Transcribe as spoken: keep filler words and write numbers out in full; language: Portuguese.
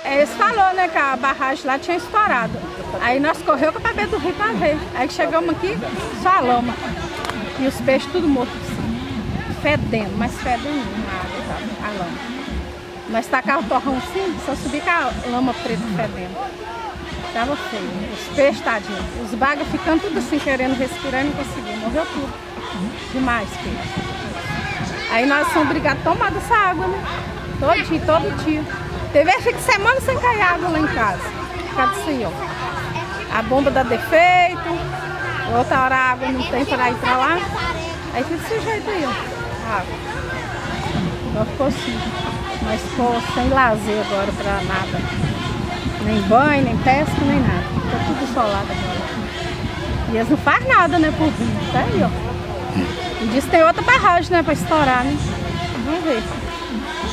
Eles falaram, né, que a barragem lá tinha estourado. Aí nós correu com a beira do rio para ver. Aí chegamos aqui, só a lama. E os peixes tudo mortos, assim. Fedendo, mas fedendo na água, tá? A lama. Nós tacava o torrão assim, só subia com a lama preta fedendo. Tava feio. Os peixes, tadinhos. Os bagas ficando tudo assim, querendo respirar e não conseguiam. Morreu tudo. Demais, peixe. Aí nós somos obrigados a tomar dessa água, né? Todo dia, todo dia. Teve fica semana sem cair água lá em casa. Por causa disso aí, ó. A bomba dá defeito. Outra hora a água não tem para ir para lá. Aí fica desse jeito aí, ó. A água. Agora ficou assim. Mas ficou sem lazer agora para nada. Nem banho, nem pesca, nem nada. Tá tudo solado agora. E eles não fazem nada, né, por rio. Tá aí, ó. E diz que tem outra barragem, né, para estourar, né? Vamos ver.